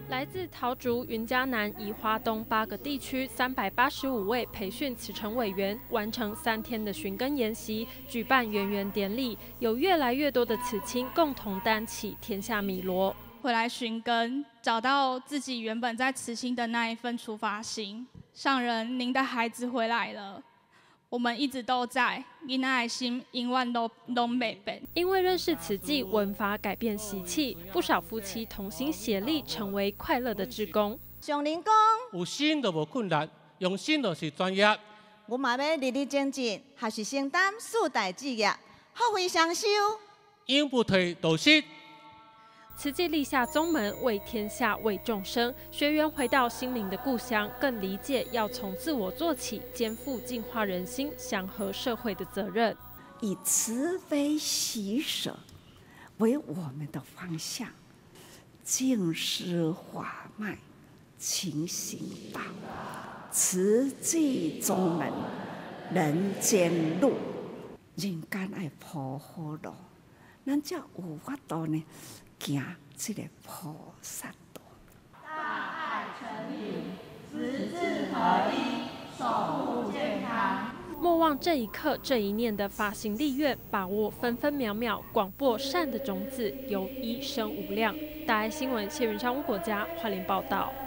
来自桃竹、云嘉南、宜花东8个地区385位培训慈诚委员，完成3天的寻根研习，举办圆圆典礼，有越来越多的慈亲共同担起天下米罗。 回来寻根，找到自己原本在慈心的那一份出发心。上人，您的孩子回来了。 我们一直都在，囡仔的心永远都袂变。 因为认识慈济文法改变习气，不少夫妻同心协力，成为快乐的志工。 上人讲， 有心就无困难，用心就是专业。 我嘛要日日精进，学习承担4大志业，福慧双修， 永不退道失。 慈济立下宗门，为天下，为众生。学员回到心灵的故乡，更理解要从自我做起，肩负净化人心、祥和社会的责任。 以慈悲喜舍为我们的方向，净施法脉，勤行道，慈济宗门，人间路，人间爱铺好路，咱才有法度呢。 行这个菩萨道， 大爱成理，十字合一，守护健康。 莫忘这一刻、这一念的发心立愿，把握分分秒秒，广播善的种子，由一生无量。大爱新闻谢云山吴国家花莲报道。